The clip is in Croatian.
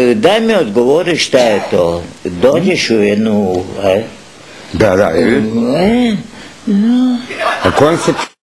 daj mi odgovori šta je to. Dođeš u jednu... Da, da, a kojem se